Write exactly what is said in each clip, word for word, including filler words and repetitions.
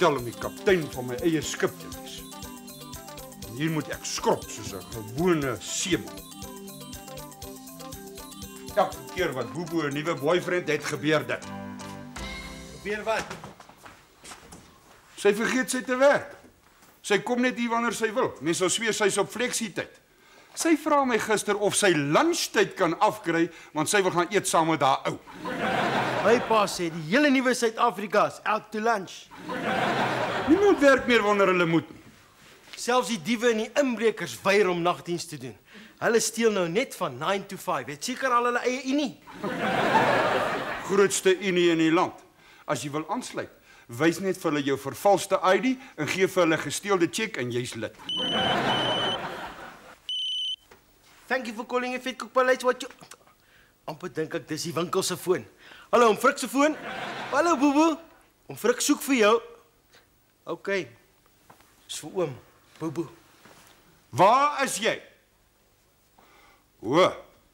veronderstel om die kaptein van my eie skip te wees. En hier moet ek skrop soos 'n gewone seeman. Elke keer wat Bobo 'n nuwe boyfriend het, gebeur dit. Gebeur wat? Sy vergeet sy te werk. Sy kom net hier wanneer sy wil. Mense sal sweer sy's op fleksietyd. Sy vra my gister of sy lunchtyd kan afkry, want sy wil gaan eet saam met haar ou. My pa sê die hele nuwe Suid-Afrika is out to lunch. Niemand werk meer wanneer hulle moet nie. Selfs die diewe en die inbrekers weier om nagdiens te doen. Hulle steel nou net van nine to five. Het seker al hulle eie unie. Grootste unie in die land. As jy wil aansluit, wys net vir hulle jou vervalste I D en gee vir hulle gesteelde cheque en jy's lid. Thank you for calling a Vetkoek Paleis. What you... amper dink ek dis die winkel se foon. Hallo, om Frik se foon? Hallo, Bobo. Om Frik soek vir jou. OK. Dis vir oom, Bobo. Waar is jy? O.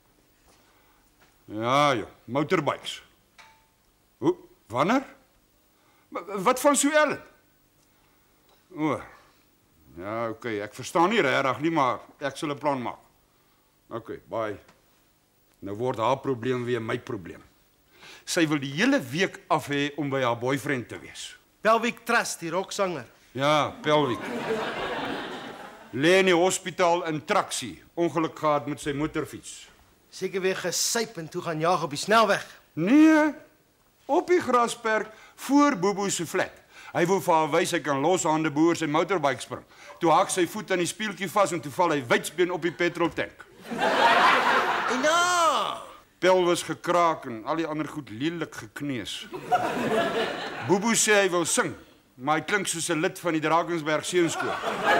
Ja, ja, motorbikes. O, wanneer? Wat van Sue Ellen? O. Ja, OK, ek verstaan nie regtig nie, maar ek sal 'n plan maak. OK, bye. Nou word haar probleem weer my probleem. Sy wil die hele week af hê om by haar boyfriend te wees. Pelvic Trust, die rocksanger. Ja, Pelvic. Lê in die hospitaal in traksie, ongeluk gehad met sy motorfiets. Seker weer gesyp en toe gaan jag op die snelweg. Nee, op die grasperk voor Bobo se flat. Hy wou vir haar wys hy kan loshande boer sy motorbike spring. Toe hak sy voet aan die spieeltjie vas en toe val hy wydsbeen op die petroltank. En ja, Pel was gekraak en al die ander goed lelik gekneus. Bobo sê hy wil sing, maar hy klink soos 'n lid van die Drakensberg seunskool.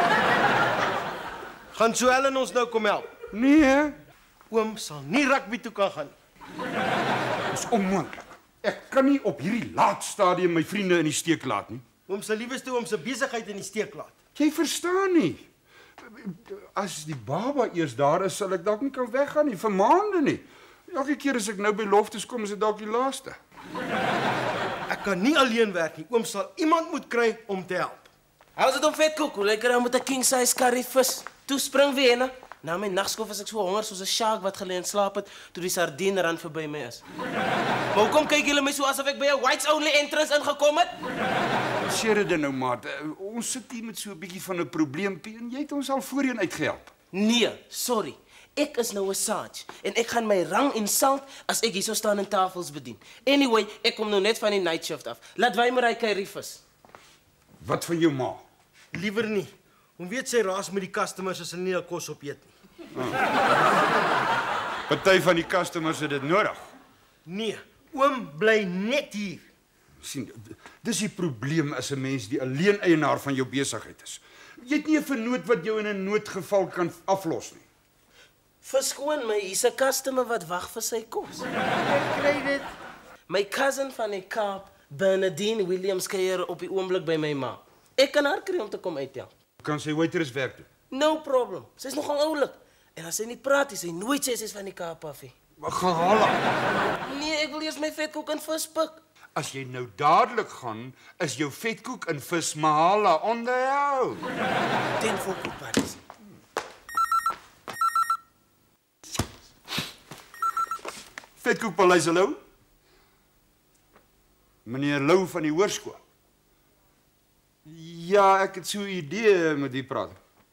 gaan Sue Ellen ons nou kom help. Nee, Oom sal nie rugby toe kan gaan. dis onmoontlik. Ek kan nie op hierdie laat stadium my vriende in die steek laat nie. Oom sal liewes oom se besigheid in die steek laat. Jy verstaan nie. As die baba eers daar is, sal ek dalk nie kan weggaan nie, vir maande nie. Elke keer as ek nou by loftes kom, is dit dalk die laaste. Ek kan nie alleen werk nie. Oom sal iemand moet kry om te help. How's dit om Vetkoek? Hoe lyk dit met 'n king size curry vis? Toe spring weer, hè? Na my nagskof was ek so honger soos 'n shark wat gelê en slaap het toe die sardine rand verby my is. Maar hoekom kyk julle my so asof ek by 'n whites only entrance ingekom het? Sheridan nou, maat. Ons sit hier met so 'n bietjie van 'n probleempie en jy het ons al voorheen uitgehelp. Nee, sorry. Ek is nou 'n sarge en ek gaan my rang insult as ek hierso staan en tafels bedien. Anyway, ek kom nou net van die night shift af. Laat wy maar hy curry vis. Wat van jou ma? Liewer nie. Hom weet sy raas met die customers as hulle nie hul kos opeet nie. Party van die customers het dit nodig. Nee, oom bly net hier. Sien, dis die probleem as 'n mens die alleen eienaar van jou besigheid is. Jy het nie 'n vernoot wat jou in 'n noodgeval kan aflos nie. Verskoon my, hier's 'n customer wat wag vir sy kos. Ek kry dit. My cousin van die Kaap, Bernadine Williams, kuier op die oomblik by my ma. Ek kan haar kry om te kom uithelp. Kan sy waitress werk doen? No problem. Sy's nogal oulik. En as sy nie praat, is sy nooit sê sy's van die Kaap af nie. Maar gaan haal haar. Nee, ek wil eers my vetkoek en vis pik. As jy nou dadelik gaan, is jou vetkoek en vis mahala onderhou. Ten volkoop buddies. Vetkoek Paleis, hallo? Meneer Lou van die hoërskool. Ja, ek het so 'n idee met u praat.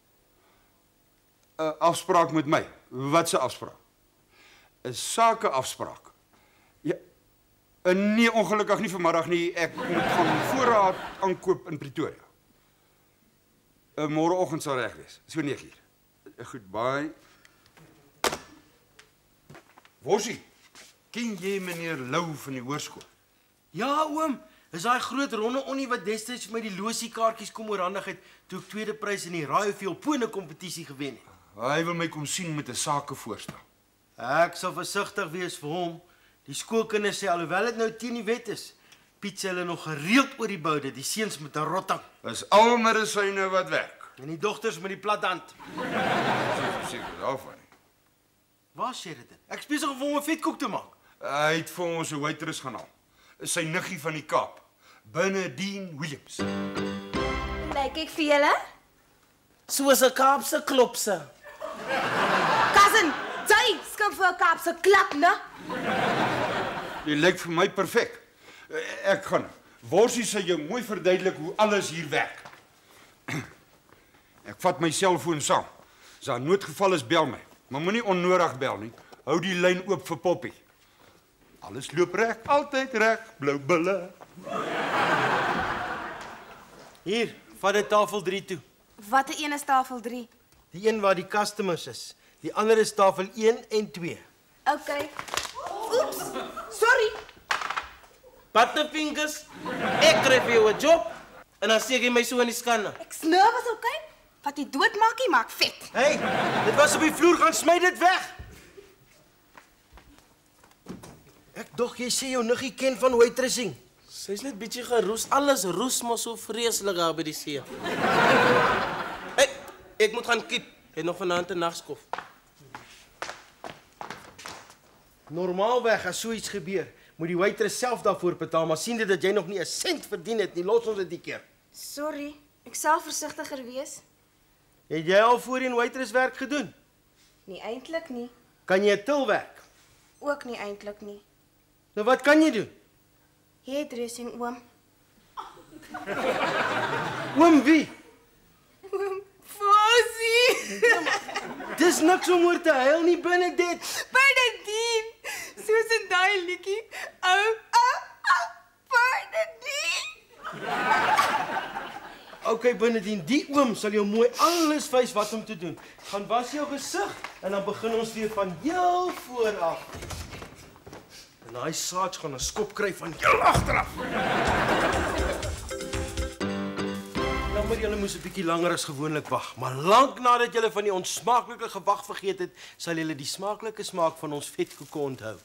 'n uh, Afspraak met my. Wat 'n afspraak? 'n Sakeafspraak. Ja. Uh, nee, ongelukkig nie vanmiddag nie. Ek moet gaan voorraad aankoop in Pretoria. Uh, Môreoggend sal reg wees. So nege uur. Uh, goed, bye. Wosie, ken jy meneer Lou van die hoërskool? Ja, oom. Is daai groot ronde onnie wat destyds vir my die losie kaartjies kom oorhandig het toe ek tweede prys in die Raaieveel Pone kompetisie gewen het. Hy wil my kom sien met 'n sakevoorstel. Ek sal versigtig wees vir hom. Die skoolkinders sê alhoewel dit nou teen die wet is, piet hulle nog gereeld oor die boude, die seuns met 'n rotting. Dis al medisyne wat werk. En die dogters met die plathand. Seker daarvan. Waar sê dit? Ek is besig om vir hom 'n vetkoek te maak. Hy het vir ons 'n waitress gaan haal. Sy niggie van die Kaap. Bernardine Williams. Lyk ek vir julle? Soos 'n Kaapse klopse. Cousin, jy skip vir 'n Kaapse klap, né? Jy lyk vir my perfek. Ek gaan. Worsie sê jou mooi verduidelik hoe alles hier werk. Ek vat my selfoon saam. As daar 'n noodgeval is, bel my. Maar moenie onnodig bel nie. Hou die lyn oop vir Poppy. Alles loop reg, altyd reg, blou bulle. Hier, vat dit tafel drie toe. Watter een is tafel drie? Die een waar die customers is. Die ander is tafel een en twee. Okay. Oeps. Sorry. Butterfingers, ek kry vir jou 'n job en dan steek jy my so in die skanne. Ek's nervus, okay? Wat jy doodmaakie maak vet. Hey, dit was op die vloer, gaan smy dit weg. Ek dog jy sê jou niggie ken van waitressing. Sy's net bietjie geroes. Alles roes mos so vreeslik daar by die see. Hey, ek moet gaan kip. Jy het nog vanaand 'n nagskof. Normaalweg as so iets gebeur, moet die waitress self daarvoor betaal, maar sien dit dat jy nog nie 'n sent verdien het nie, los ons dit die keer. Sorry, ek sal versigtiger wees. Het jy al voorheen waitresswerk gedoen? Nie eintlik nie. Kan jy tilwerk? Ook nie eintlik nie. Nou wat kan jy doen? Hairdressing, oom. Oom wie? Oom Fossie. Dis niks om oor te huil nie, Bernadette. Bernardine. Soos in daai liedjie. Ou, ou, ou, Bernardine. Okay, Bernadine, die oom sal jou mooi alles wys wat om te doen. Gaan was jou gesig en dan begin ons weer van heel voor af. En daai Sarge gaan 'n skop kry van heel agteraf. Jammer, julle moes 'n bietjie langer as gewoonlik wag, maar lank nadat julle van die onsmaaklike gewag vergeet het, sal julle die smaaklike smaak van ons vetkoeke onthou.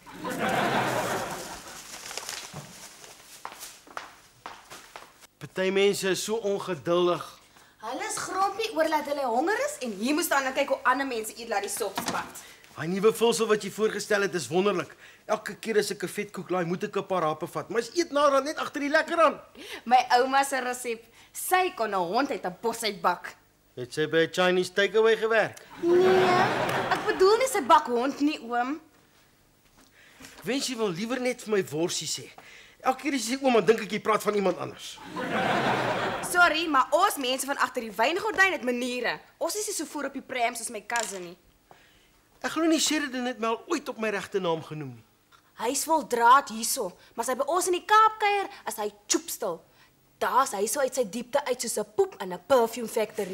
Party mense is so ongeduldig. Hulle is grompie oor dat hulle honger is en hier moet staan en kyk hoe ander mense eet laat die sop spat. Daai nuwe vulsel wat jy voorgestel het is wonderlik. Elke keer as ek 'n vetkoek laai, moet ek 'n paar happe vat, maar is eet na dan net agter die lekker aan. My ouma se resep. Sy kon 'n hond uit 'n bos uitbak. Het sy by 'n Chinese takeaway gewerk? Nee, ek bedoel nie sy bak hond nie, oom. Ek wens jy wil liewer net vir my worsie sê. Elke keer as jy sê oom, dan dink ek jy praat van iemand anders. Sorry, maar ons mense van agter die wyngordyn het maniere. Ons is nie so voor op die pram soos my cousin nie. Ek glo nie Sheridan het my al ooit op my regte naam genoem nie. Hy's vol draad hierso, maar sy by ons in die Kaap kuier as hy choopstil. Daar's hy so uit sy diepte uit soos 'n poep in 'n perfume factory.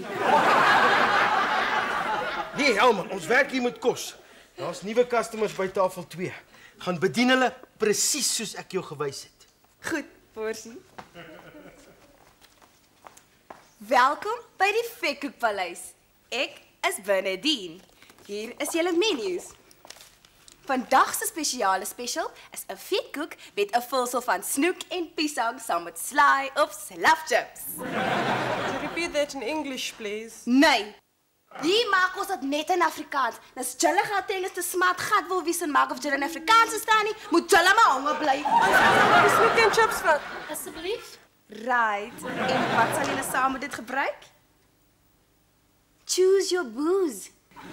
Nee, Helman, ons werk hier met kos. Daar's nuwe customers by tafel twee. Gaan bedien hulle presies soos ek jou gewys het. Goed, Forsie. Welkom by die Vetkoekpaleis. Ek is Bernardine. Hier is julle menus. Vandag se spesiale special is 'n vetkoek met 'n vulsel van snoek en piesang saam met slaai of slapchips. Could you repeat that in English, please? Nee. Hier maak ons dit net in Afrikaans. Dis julle gatel is te smaak gat wil wie se maak of julle in Afrikaans staan nie, moet julle maar honger bly. Die snoek en chips vat. Asseblief. Right. En wat sal julle saam met dit gebruik? Choose your booze.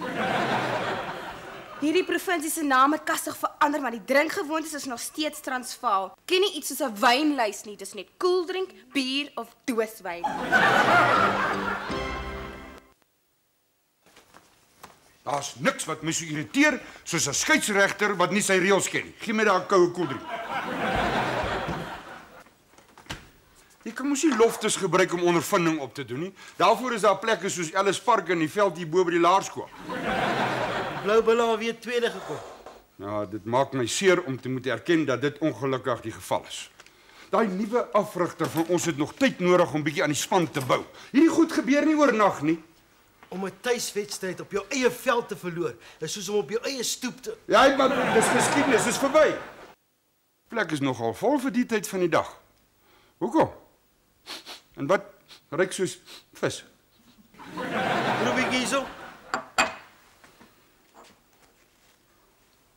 Hierdie provinsie se naam het kastig verander, maar die drinkgewoontes is nog steeds Transvaal. Ken nie iets soos 'n wynlys nie, dis net koeldrink, bier of dooswyn. Daar's niks wat my so irriteer soos 'n skeieregter wat nie sy reëls ken nie. Gee my daai koue koeldrink. Jy kan mos nie loftes gebruik om ondervinding op te doen nie. Daarvoor is daar plekke soos Ellis Park in die veld hier bo by die laerskool. Blou Bulle het weer tweede gekom. Ja, dit maak my seer om te moet erken dat dit ongelukkig die geval is. Daai nuwe afrigter van ons het nog tyd nodig om bietjie aan die span te bou. Hierdie goed gebeur nie oornag nie. Om 'n tuiswedstryd op jou eie veld te verloor, is soos om op jou eie stoep te... Ja, maar dis geskiedenis, dis verby. Die plek is nogal vol vir die tyd van die dag. Hoekom? En wat ruik soos vis? Proef ek hierso?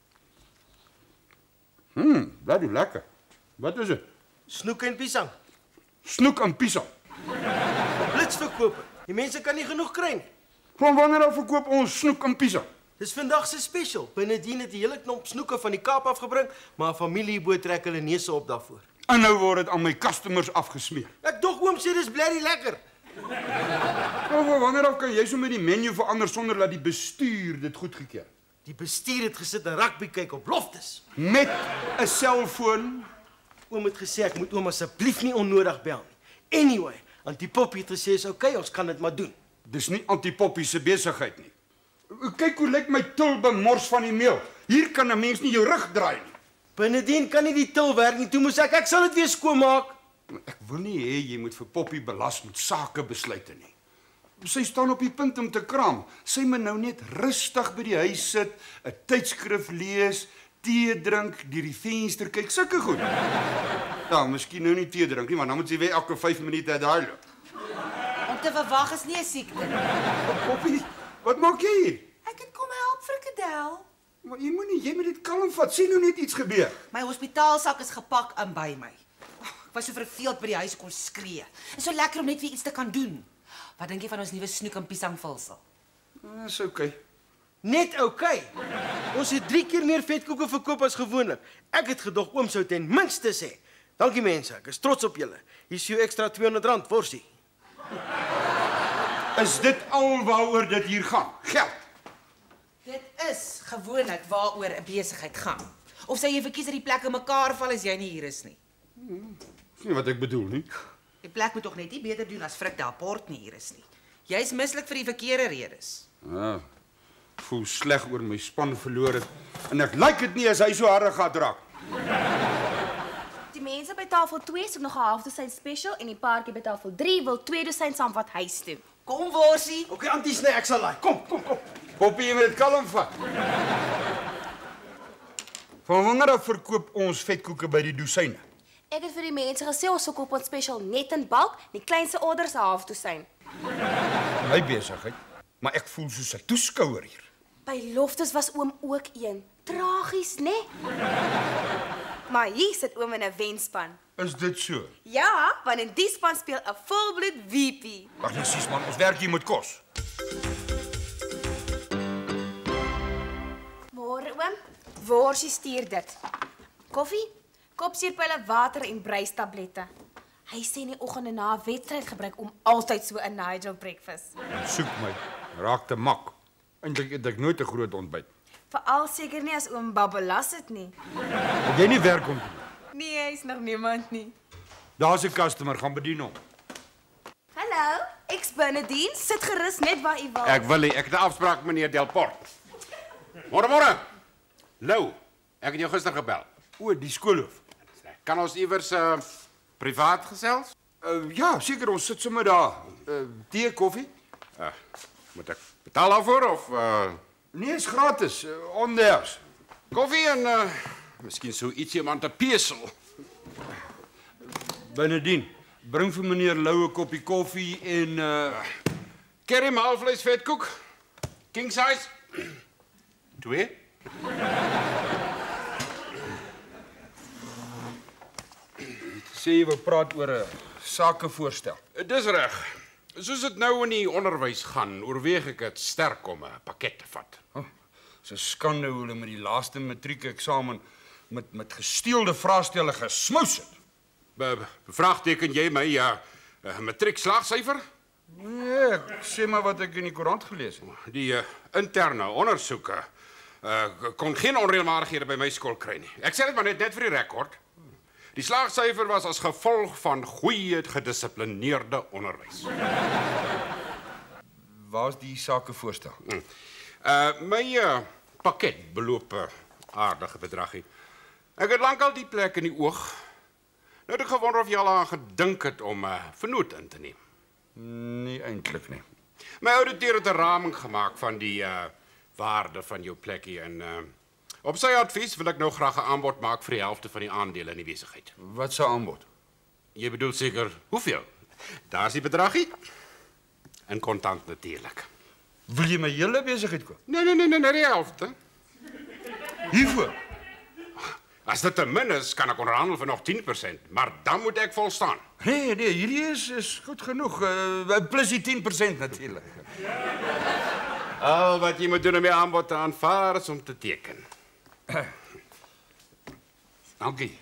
Hmm, dat is lekker. Wat is dit? Snoek en piesang. Snoek en pizza. Blitsverkoper. Die mense kan nie genoeg kry nie. Van wanneer af verkoop ons snoek en pizza? Dis vandag se special. Benedien het die hele knop snoeke van die Kaap afgebring, maar 'n familieboot trek hulle neuse op daarvoor. En nou word dit aan my customers afgesmeer. Ek dog oom sê dis blerrie lekker. Nou, van wanneer af kan jy so met die menu verander sonder dat die bestuur dit goedgekeur? Die bestuur het gesit en rugby kyk op loftes. Met 'n selfoon. Oom het gesê ek moet oom asseblief nie onnodig bel nie. Anyway, Antipoppie het gesê is oukei, okay, ons kan dit maar doen. Dis nie Antipoppie se besigheid nie. Kyk hoe lyk my til bemors van die meel. Hier kan 'n mens nie jou rug draai nie. Benedien kan nie die til werk nie. Toe moes ek, ek sal dit weer skoonmaak. Ek wil nie hê jy moet vir Poppie belas met sakebesluite nie. Sy staan op die punt om te kraam. Sy moet nou net rustig by die huis sit, 'n tydskrif lees, tee drink, deur die venster kyk, sulke goed. Ja, miskien nou nie tee drink nie, maar dan moet sy weer elke vyf minute uit daai loop. Om te verwag is nie 'n siekte. Poppie, wat maak jy hier? Ek het kom help frikadel. Maar jy moenie, jy moet dit kalm vat. Sien nou net iets gebeur. My hospitaalsak is gepak in by my. Ek was so verveeld by die huis kon skree. Dit is so lekker om net weer iets te kan doen. Wat dink jy van ons nuwe snoek en piesangvulsel? Dis oukei. Net oukei. Okay. Ons het drie keer meer vetkoeke verkoop as gewoonlik. Ek het gedog oom sou ten minste sê. Dankie mense, ek is trots op julle. Hier is jou ekstra tweehonderd rand worsie. Is dit al waaroor dit hier gaan? Geld. Dit is gewoonlik waaroor 'n besigheid gaan. Of sê jy verkies dat die plekke mekaar val as jy nie hier is nie. Dis nie wat ek bedoel nie. Die plek moet tog net nie beter doen as Frik Delport nie hier is nie. Jy's mislik vir die verkeerde redes. Ja. Ek voel sleg oor my span verloor het en ek like dit nie as hy so harde gaan raak. Die mense by tafel twee soek nog 'n half dosyn special en die paartjie by tafel drie wil twee dosyn saamvat huis toe. Kom worsie. Oké, okay, Antie Sny, ek sal laai. Kom, kom, kom. Poppie, jy moet dit kalm vat. Van wanneer af verkoop ons vetkoeke by die dosyne? Ek het vir die mense gesê ons verkoop ons special net in bulk, die kleinste orders 'n half dosyn. My besigheid, maar ek voel soos 'n toeskouer hier. By Loftus was oom ook een. Tragies, né? Nee? Maar hier sit oom in 'n wenspan. Is dit so? Ja, want in die span speel 'n volbloed V P. Ag nee, sis man, ons werk hier met kos. Môre oom, worsie stuur dit. Koffie, kopsuurpille, water en breistablette. Hy sê in die oggende na 'n wedstryd gebruik om altyd so 'n Nigel breakfast. Soek my, raak te mak. Eintlik het ek nooit 'n groot ontbyt. Veral seker nie as oom Babbelas het nie. Het jy nie werk om te doen? Nee, hy's nog niemand nie. Daar's 'n customer, gaan bedien hom. Hallo, ek's Benedien, sit gerus net waar u wil. Ek wil nie, ek het 'n afspraak met meneer Delport. Môre môre. Lou, ek het jou gister gebel. O, die skoolhoof. Kan ons iewers uh, privaat gesels? Uh, ja, seker, ons sit sommer daar. Uh, tee, koffie? Uh, moet ek betaal daarvoor of uh, Nee, is gratis, uh, onders. koffie en uh, miskien so ietsie om aan te pesel? Benedien, bring vir meneer Lou 'n koppie koffie en uh Curry maalvleis vetkoek. King size. Twee. sê jy wil praat oor 'n sakevoorstel. Dis reg. Soos dit nou in die onderwys gaan, oorweeg ek dit sterk om 'n pakket te vat. Oh, dis 'n skande hoe hulle met die laaste matriekeksamen met met gesteelde vraestelle gesmous het. Be bevraagteken jy my ja, uh, matriekslaagsyfer? Nee, ek sê maar wat ek in die koerant gelees het. Die uh, interne ondersoeke uh, kon geen onreëlmaatighede by my skool kry nie. Ek sê dit maar net net vir die rekord. Die slaagsyfer was as gevolg van goeie gedissiplineerde onderwys. Waar's die sakevoorstel? Hmm. Uh my uh, pakket beloop 'n uh, aardige bedragie. Ek het lankal die plek in die oog. Nou het ek gewonder of jy al aan gedink het om 'n uh, vernoot in te neem. Nee, eintlik nie. My ouditeur het 'n raming gemaak van die uh waarde van jou plekkie en uh op sy advies wil ek nou graag 'n aanbod maak vir die helfte van die aandele in die besigheid. Wat se aanbod? Jy bedoel seker hoeveel? Daar's die bedragie. In kontant natuurlik. Wil jy my hele besigheid koop? Nee nee nee nee, nee die helfte. Hiervoor. As dit te min is, kan ek onderhandel vir nog tien persent, maar dan moet ek volstaan. Nee, nee, hierdie is, is goed genoeg. Uh, plus die tien persent natuurlijk. Al wat jy moet doen om die aanbod te aanvaar is om te teken. Dankie.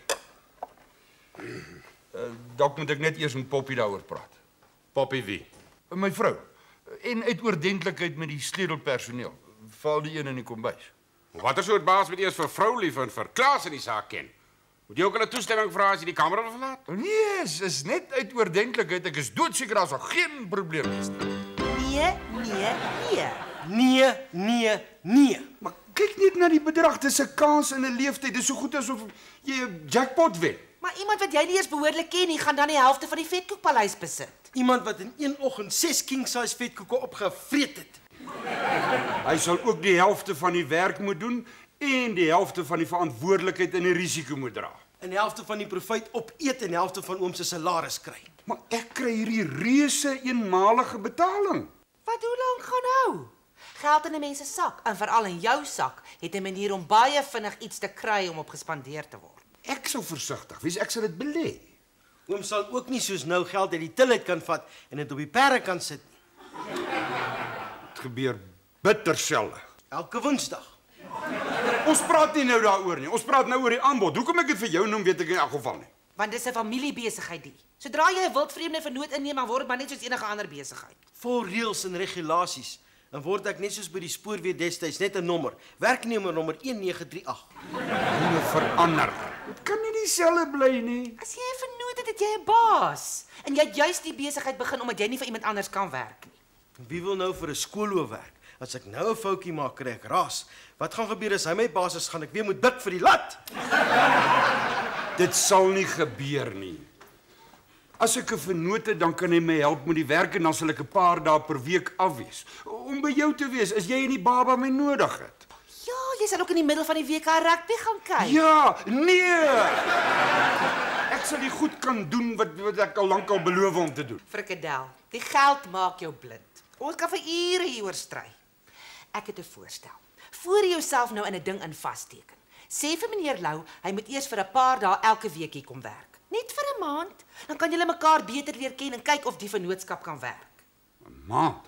Uh, dalk moet ek net eers met Poppy daaroor praat. Poppy wie? My vrou. En uit oordentlikheid met die sleutelpersoneel. Val die een in die kombuis. Watter soort baas moet eers vir vrou lief en vir Klaas in die saak ken? Moet jy ook hulle toestemming vra as jy die kamer wil verlaat? Nee, is, is net uit oordentlikheid. Ek is doodseker daar sal geen probleem wees nie. Nee, nee, nee. Nee, nee, nee. Maar kyk net na die bedrag. Dis 'n kans in 'n leeftyd. Dis so goed asof jy 'n jackpot wen. Maar iemand wat jy nie eens behoorlik ken nie, gaan dan die helfte van die vetkoekpaleis besit. Iemand wat in een oggend ses king-size vetkoeke opgevreet het. Hy sal ook die helfte van die werk moet doen en die helfte van die verantwoordelikheid en die risiko moet dra. En die helfte van die profijt opeet en die helfte van oom se salaris kry. Maar ek kry hierdie reuse eenmalige betaling. Wat hoe lank gaan hou? Geld in 'n mens se sak, en veral in jou sak, het 'n manier om baie vinnig iets te kry om op gespandeer te word. Ek sou versigtig wees, ek sal dit belê. Oom sal ook nie soos nou geld uit die til uit kan vat en dit op die perde kan sit nie. Dit gebeur bitter selde. Elke Woensdag. Ons praat nie nou daaroor nie. Ons praat nou oor die aanbod. Hoekom ek dit vir jou noem, weet ek in elk geval nie. Want dis 'n familiebesigheid die. Sodra jy 'n wildvreemde vernoot inneem, dan word dit maar net soos enige ander besigheid. Vol reëls en regulasies. En word ek net soos by die spoorweë destyds net 'n nommer. Werknemer nommer een nege drie ag. Dinge verander. Dit kan nie dieselfde bly nie. As jy 'n vernoot het, het jy 'n baas. En jy het juist die besigheid begin omdat jy nie vir iemand anders kan werk nie. Wie wil nou vir 'n skoolhoof werk? As ek nou 'n foutjie maak, kry ek ras. Wat gaan gebeur as hy my baas is, gaan ek weer moet bid vir die lat. Dit sal nie gebeur nie. As ek 'n vernoot het, dan kan hy my help met die werk en dan sal ek 'n paar dae per week af wees. Om by jou te wees, as jy en die baba my nodig het. Ja, jy sal ook in die middel van die week aan rugby gaan kyk. Ja, nee. Ek sal nie goed kan doen wat wat ek al lank al beloof om te doen. Frikadel, die geld maak jou blind. Ons kan vir ure hieroor stry. Ek het 'n voorstel. Voor jy jouself nou in 'n ding in vasteken. Sê vir meneer Lou, hy moet eers vir 'n paar dae elke week hier kom werk. Net vir 'n maand, dan kan julle mekaar beter leer ken en kyk of die vennootskap kan werk. 'n Maand?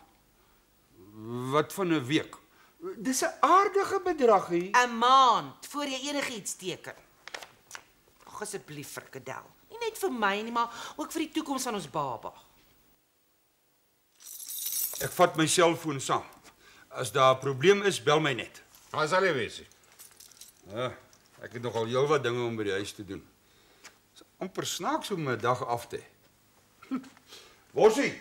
Wat van 'n week? Dis 'n aardige bedrag hier. 'n Maand voor jy enigiets teken. Ag asseblief, Frikadel. Nie net vir my nie, maar ook vir die toekoms van ons baba. Ek vat my selfoon saam. As daar 'n probleem is, bel my net. Waar sal jy wees? Ja, ek het nogal heelwat dinge om by die huis te doen. Dit is amper snaaks om 'n dag af te hê. Bossie.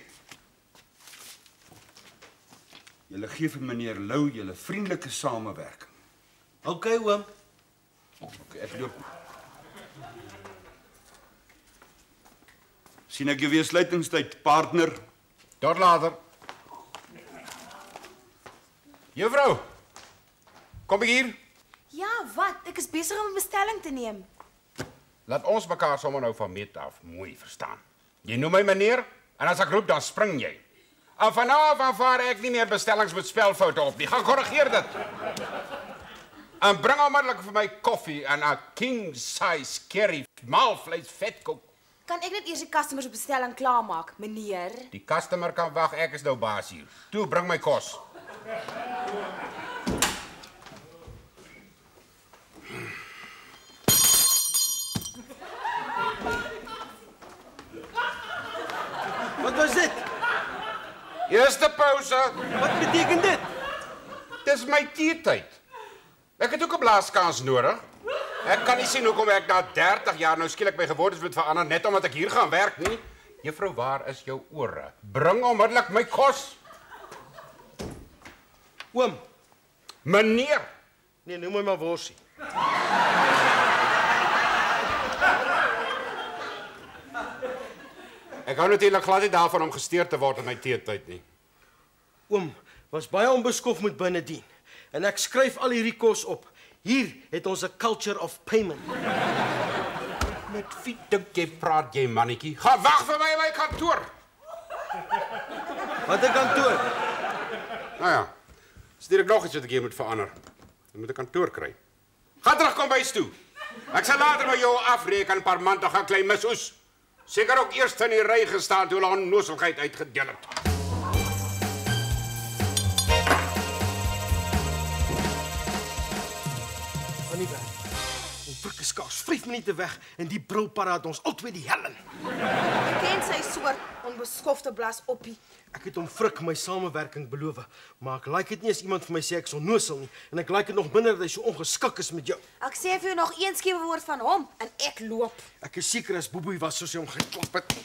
Julle gee vir meneer Lou julle vriendelike samewerking. OK oom. OK, ek loop. Sien ek jou weer sluitingstyd, partner. Tot later. Juffrou. Kom ek hier? Ja, wat? Ek is besig om 'n bestelling te neem. Laat ons mekaar sommer nou van meet af mooi verstaan. Jy noem my meneer en as ek roep dan spring jy. En vanaf aanvaar ek nie meer bestellings met spelfoute op nie. Gaan korrigeer dit. En bring onmiddellik vir my koffie en 'n king size curry maalvleis vetkoek. Kan ek net eers die customers op bestelling klaarmaak, meneer? Die customer kan wag, ek is nou baas hier. Toe bring my kos. Wat was dit? Eerste pouse. Wat beteken dit? Dis my teetyd. Ek het ook 'n blaaskans nodig. Ek kan nie sien hoekom ek na dertig jaar nou skielik my gewoontes moet verander net omdat ek hier gaan werk nie. Juffrou, waar is jou ore? Bring onmiddellik my kos. Oom. Meneer. Nee, noem my maar worsie. Ek hou natuurlik glad nie daarvan om gesteer te word in my teetyd nie. Oom, was baie onbeskof met Benedien. En ek skryf al hierdie kos op. Hier het ons 'n culture of payment. Met wie dink jy praat jy, mannetjie? Ga wag vir my in my kantoor. Wat 'n kantoor? Nou ja. Stuur ek nog iets wat ek hier moet verander. Ek moet 'n kantoor kry. Ga terug kom bys toe. Ek sal later met jou afreken, parmantige klein missoes. Seker ook eers in die ry gestaan toe hulle onnozelheid uitgedeel het. Annie, ons frik is skaars vyf minute weg en die brilparaat ons albei die hel in. Ek ken sy soort onbeskofte blas oppie. Ek het hom frik my samewerking beloof, maar ek like dit nie as iemand vir my sê ek is onnosel nie en ek like dit nog minder dat hy so ongeskik is met jou. Ek sê vir jou nog een skewe woord van hom en ek loop. Ek is seker as Boeboe was soos hy hom geklap het.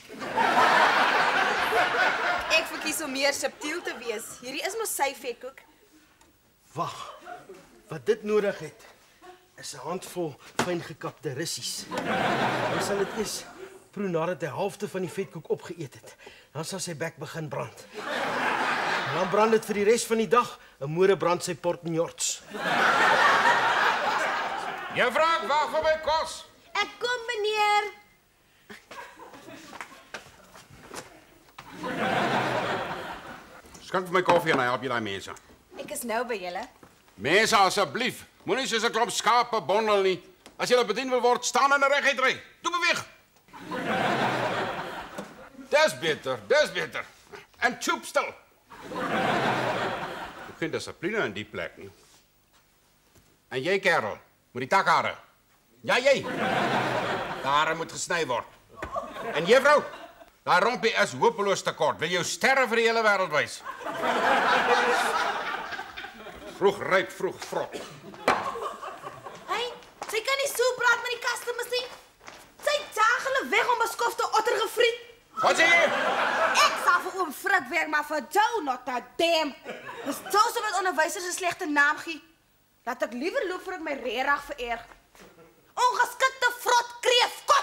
Ek verkies om meer subtiel te wees. Hierdie is mos sy vetkoek. Wag. Wat dit nodig het is 'n handvol fyn gekapte russies. Ons sal dit eers proe nadat hy halfte van die vetkoek opgeëet het. Dan sal sy bek begin brand. En dan brand dit vir die res van die dag. 'n Môre brand sy portnjorts. Juffrou, ek wag vir my kos. Ek kom, meneer. Skink vir my koffie en hy help jy daai mense. Ek is nou by julle. Mense, asseblief, moenie soos 'n klomp skape bondel nie. As jy bedien wil word, staan in 'n reguit ry. Toe beweeg. Dis beter, dis beter. En choop stil. Ek geen dissipline in die plek nie. En jy, kerel, moet die takhare. Ja, jy. Daar moet gesny word. En juffrou, daai rompie is hopeloos te kort. Wil jou sterre vir die hele wêreld wys? Vroeg ryp, vroeg vrot. Hey, sy kan nie so praat met die customers nie. Sy jaag hulle weg om beskofte otter gefriet. Wat sê jy? Ek sal vir oom Frik werk, maar vir jou not a damn. Dis Joseph wat onderwysers 'n slegte naam gee. Laat ek liewer loop vir ek my regtig vererg. Ongeskikte vrot kreefkop.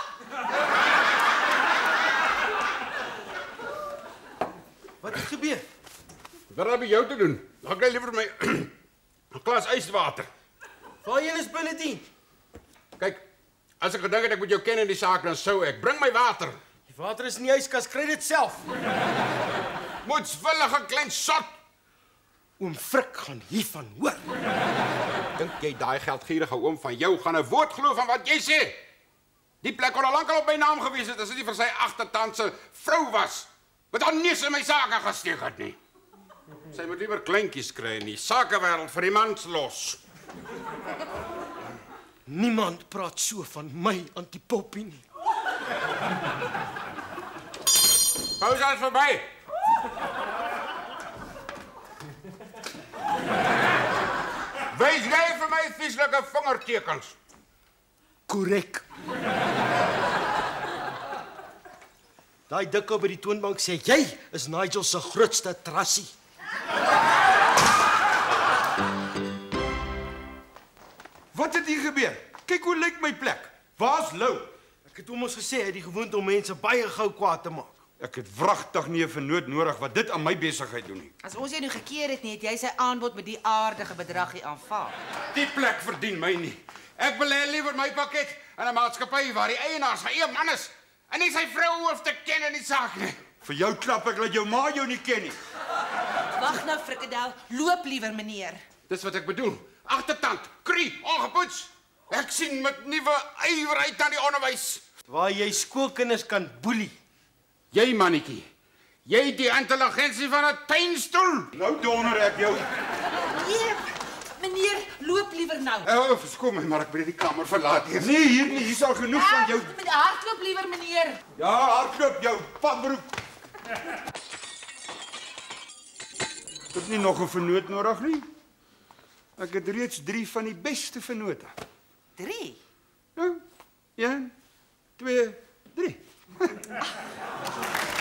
Wat het gebeur? Wat heb jou te doen? Dan kry liever my 'n glas yswater. Waarheen is binnedien? Kyk, as ek gedink het ek moet jou ken in die saak, dan sou ek. Bring my water. Die water is in die yskas, kry dit self. Moedswillige klein sot. Oom Frik gaan hiervan hoor. Dink jy daai geldgierige oom van jou gaan 'n woord glo van wat jy sê? Die plek kon al lankal op my naam gewees het as dit nie vir sy agtertand se vrou was. Wat dan nie in my sake gesteek het nie. Sy moet liewer kleintjies kry in die sakewêreld vir die mans los. Niemand praat so van my antipoppie nie. Pauze is verby. Wys jy vir my vieslike vingertekens. Korrek. Daai dikkou by die toonbank sê jy is Nigel se grootste trassie. Wat het hier gebeur? Kyk hoe lyk my plek. Waar's Lou? Ek het hom ons gesê hy het die gewoonte om mense baie gou kwaad te maak. Ek het wragtig nie 'n vernoot nodig wat dit aan my besigheid doen nie. As ons jou nou gekeer het nie, het jy sy aanbod met die aardige bedragie aanvaar. Die plek verdien my nie. Ek wil hê liewer my pakket in 'n maatskappy waar die eienaar sy eie man is en nie sy vrou hoef te ken in die saak nie. Vir jou klap ek dat jou ma jou nie ken nie. Wag nou, Frikadel, loop liewer, meneer. Dis wat ek bedoel. Agtertand, krie, ongepoets. Ek sien met nuwe ywerheid aan die onderwys. Waar jy skoolkinders kan boelie. Jy mannetjie, jy het die intelligensie van 'n tuinstoel. Nou donder ek jou. Meneer, meneer, loop liewer nou. O, oh, verskoon my, maar ek moet die kamer verlaat eers. Nee, hier nie, hier is al genoeg van jou. Met hardloop liewer, meneer. Ja, hardloop jou, padbroek. Ek het nie nog 'n vernoot nodig nie. Ek het reeds drie van die beste vernote. Drie. Nou, een, twee, drie.